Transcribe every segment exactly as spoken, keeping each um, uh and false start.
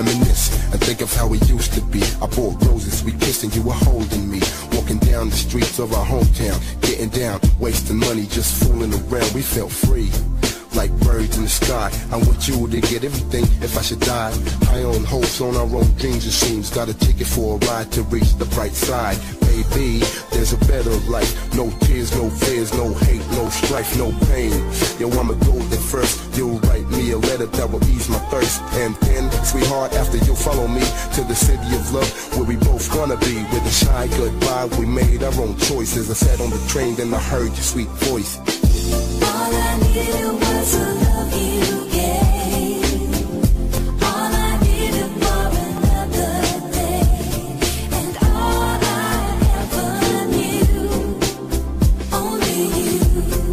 reminisce and think of how we used to be. I bought roses, we kissed and you were holding me. Walking down the streets of our hometown, getting down, wasting money, just fooling around. We felt free, like birds in the sky. I want you to get everything if I should die. High on hopes, on our own dreams it seems. Got a ticket for a ride to reach the bright side. Baby, there's a better life. No tears, no fears, no hate, no strife, no pain. Yo, I'ma go there first. You'll write me a letter that will ease my thirst. And then, sweetheart, after you'll follow me to the city of love, where we both gonna be. With a shy goodbye, we made our own choices. I sat on the train, then I heard your sweet voice. All I needed was a love you gave. All I needed for another day. And all I ever knew, only you.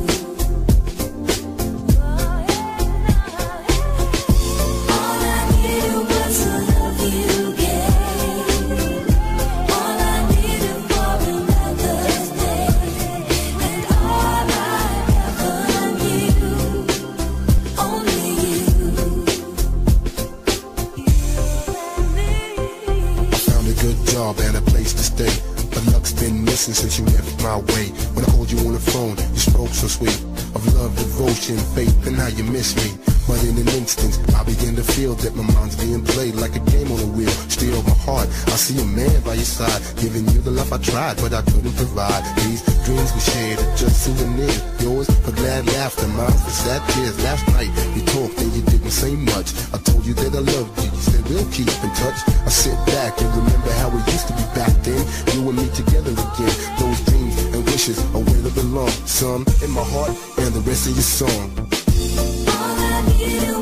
All I needed was a love you gave. All I needed for another day. And all I and a place to stay, but luck's been missing since you left my way. When I called you on the phone, you spoke so sweet of love, devotion, faith, and how you miss me. But in an instant, I begin to feel that my mind's being played like a game on a wheel. Steal my heart, I see a man by your side, giving you the love I tried, but I couldn't provide. These dreams we shared are just souvenirs. Yours for glad laughter, mine for sad tears. Last night, you talked and you didn't say much. I told you that I loved you, you said we'll keep in touch. I sit back and remember how we used to be back then. You and me together again. Those dreams and wishes are where they belong. Some in my heart and the rest of your song. All I need